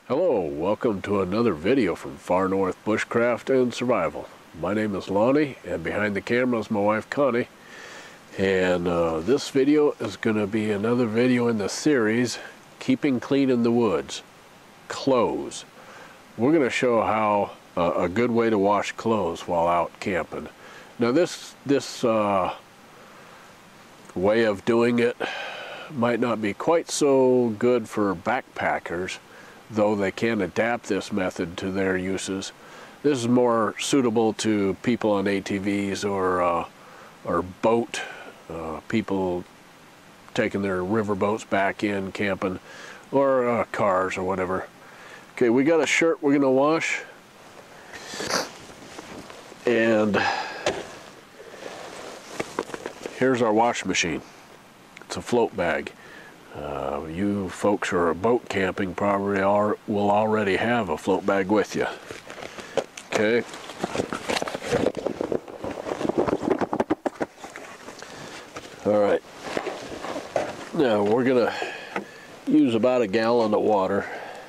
Hello, welcome to another video from Far North Bushcraft and Survival. My name is Lonnie, and behind the camera is my wife Connie. And this video is going to be another video in the series, Keeping Clean in the Woods, Clothes. We're going to show how a good way to wash clothes while out camping. Now this way of doing it might not be quite so good for backpackers, though they can adapt this method to their uses. This is more suitable to people on ATVs or boat, people taking their river boats back in camping, or cars or whatever. Okay, we got a shirt we're gonna wash, and here's our wash machine. It's a float bag. You folks who are boat camping probably will already have a float bag with you. Okay. All right. Now we're gonna use about a gallon of water.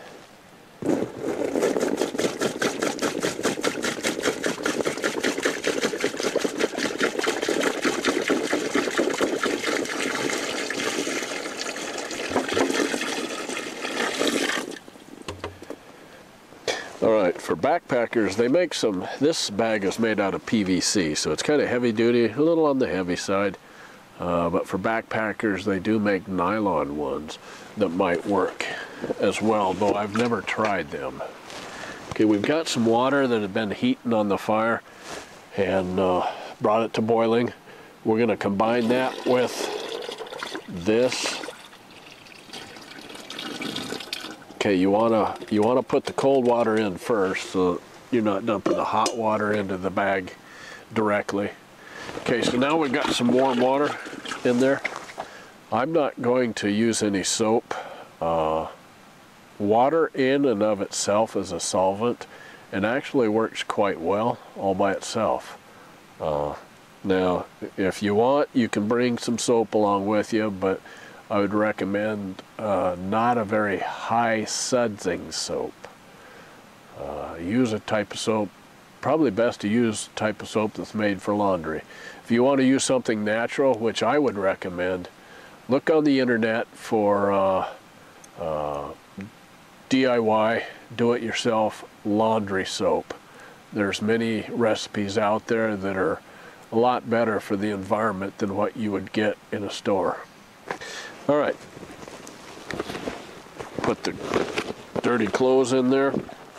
Alright, for backpackers, they make this bag is made out of PVC, so it's kind of heavy duty, a little on the heavy side. But for backpackers, they do make nylon ones that might work as well, though I've never tried them. Okay, we've got some water that had been heating on the fire and brought it to boiling. We're going to combine that with this. Okay, you wanna put the cold water in first, so you're not dumping the hot water into the bag directly. Okay, so now we've got some warm water in there. I'm not going to use any soap. Water in and of itself is a solvent and actually works quite well all by itself. Now, if you want, you can bring some soap along with you, but I would recommend not a very high sudsing soap. Use a type of soap, probably best to use a type of soap that's made for laundry. If you want to use something natural, which I would recommend, look on the internet for DIY, do-it-yourself laundry soap. There's many recipes out there that are a lot better for the environment than what you would get in a store. All right, put the dirty clothes in there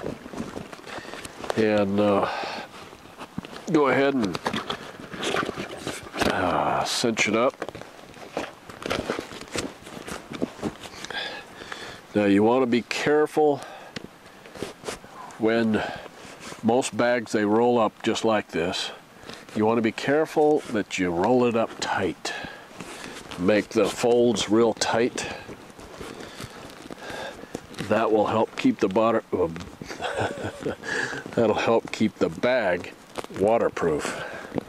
and go ahead and cinch it up. Now you want to be careful when most bags, they roll up just like this. You want to be careful that you roll it up tight. Make the folds real tight. That will help keep the that'll help keep the bag waterproof.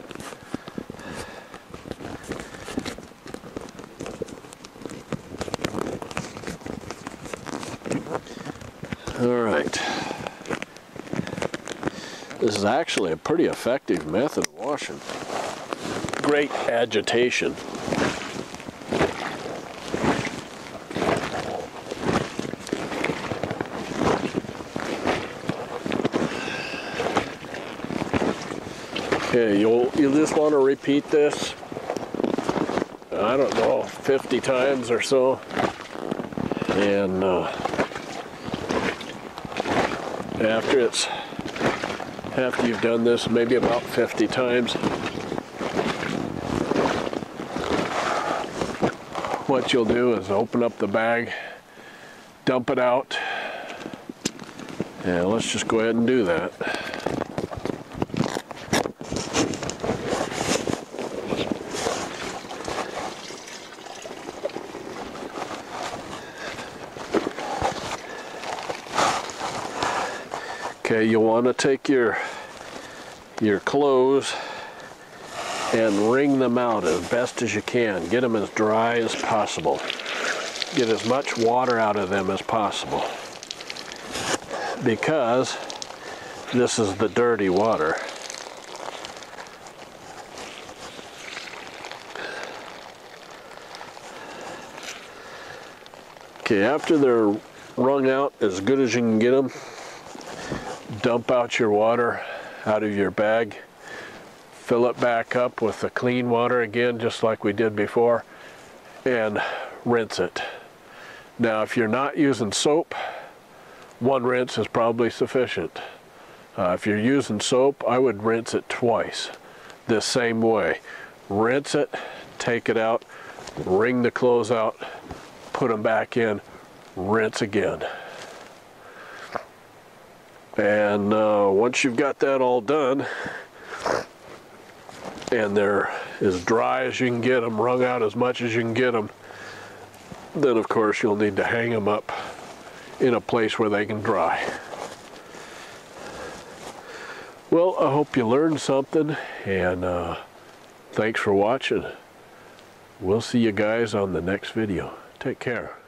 All right. This is actually a pretty effective method of washing. Great agitation. Okay, you'll just want to repeat this, I don't know, 50 times or so, and after you've done this maybe about 50 times, what you'll do is open up the bag, dump it out, and let's just go ahead and do that. Okay, you'll want to take your clothes and wring them out as best as you can. Get them as dry as possible. Get as much water out of them as possible. because this is the dirty water. Okay, after they're wrung out as good as you can get them, dump out your water out of your bag, fill it back up with the clean water again, just like we did before, and rinse it. Now, if you're not using soap, one rinse is probably sufficient. If you're using soap, I would rinse it twice, this same way. Rinse it, take it out, wring the clothes out, put them back in, rinse again. And once you've got that all done, and they're as dry as you can get them, wrung out as much as you can get them, then of course you'll need to hang them up in a place where they can dry. Well, I hope you learned something, and thanks for watching. We'll see you guys on the next video. Take care.